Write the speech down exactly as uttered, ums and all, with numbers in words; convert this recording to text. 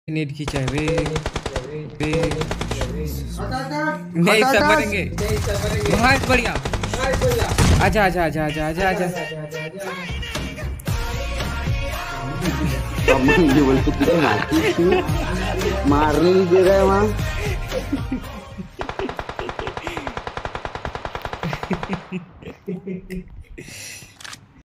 Net खींचा है वे वे नहीं सब मरेंगे। बहुत बढ़िया। आजा आजा आजा आजा आजा आजा। ये बोलते तुझे मारती थी, मारने नहीं दे रहा है वहाँ।